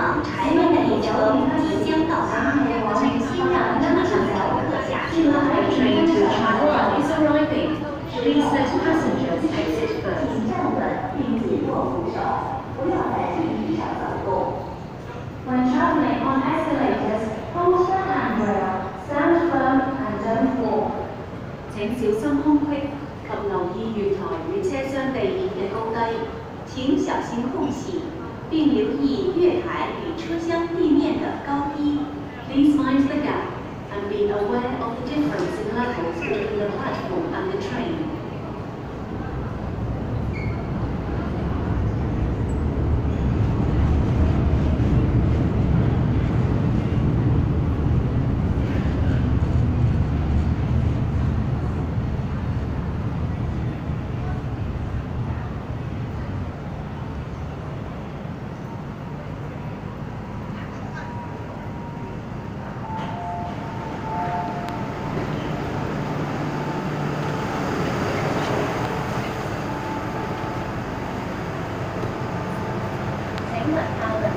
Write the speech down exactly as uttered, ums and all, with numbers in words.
趟柴湾的列车即将到达，请先让车上的游客下车。 Train to Taiwan is arriving. Please let passengers exit first. 请站稳并紧握扶手，不要在电梯上走动。When traveling on escalators, hold the handrail, stand firm and don't fall. 請小心空隙及留意月台與車廂地面嘅高低。請小心空隙，並留意月台與車廂地面的高低。Please mind the gap and be aware of the difference in levels between the platform and the train. 请稳靠稳